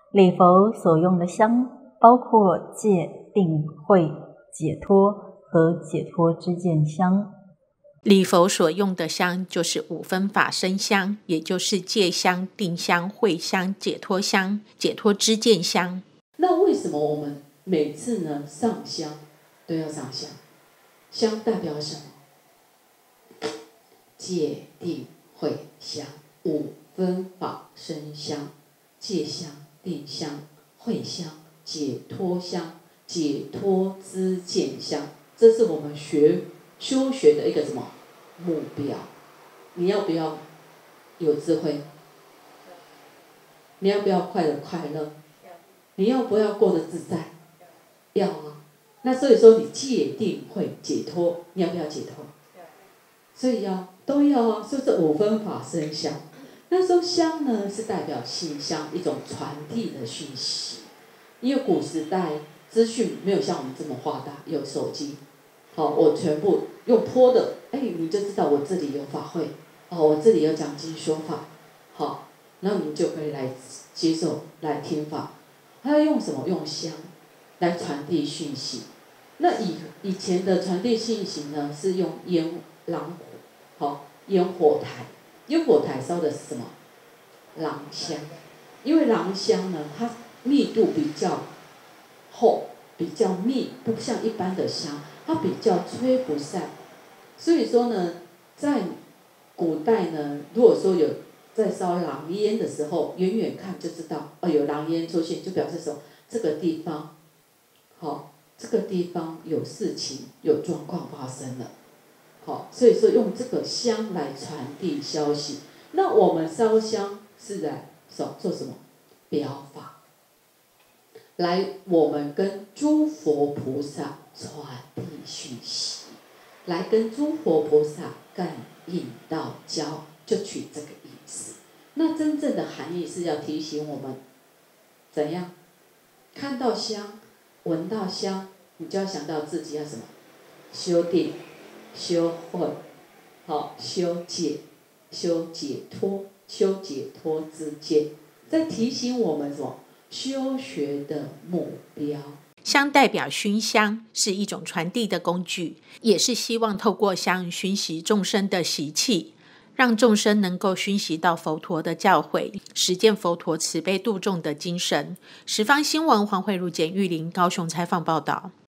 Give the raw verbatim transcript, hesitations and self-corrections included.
礼佛所用的香，包括戒、定、慧、解脱和解脱之见香。 礼佛所用的香就是五分法身香，也就是戒香、定香、慧香、解脱香、解脱知见香。 那为什么我们每次呢上香都要上香？香代表什么？戒、定、慧、香，五分法身香，戒香、定香、慧香、解脱香、解脱知见香，这是我们学修学的一个什么目标？你要不要有智慧？你要不要快乐快乐？你要不要过得自在？要啊。那所以说你戒定慧解脱，你要不要解脱？所以要都要啊，所以这五分法身香。那时候香呢是代表信香，一种传递的讯息。因为古时代资讯没有像我们这么发达，有手机，好，我全部用泼的，哎，你就知道我这里有法会，哦，我这里有讲经说法，好，然后你就可以来接受来听法。他要用什么？用香来传递讯息。那以以前的传递讯息呢，是用烟狼火，好，烟火台，烟火台烧的是什么？狼香，因为狼香呢，它密度比较厚，比较密，不像一般的香，它比较吹不散。所以说呢，在古代呢，如果说有在烧狼烟的时候，远远看就知道，哦，有狼烟出现，就表示说这个地方，好，这个地方有事情、有状况发生了，好，所以说用这个香来传递消息。那我们烧香是来做什么？表法，来我们跟诸佛菩萨传递讯息，来跟诸佛菩萨感应道交，就取这个意思。那真正的含义是要提醒我们，怎样看到香、闻到香，你就要想到自己要什么？修定、修慧，好，修戒、修解脱、修解脱之见，在提醒我们什么？修学的目标。 香代表熏香，是一种传递的工具，也是希望透过香熏习众生的习气，让众生能够熏习到佛陀的教诲，实践佛陀慈悲度众的精神。十方新闻黄慧茹、简玉玲高雄采访报道。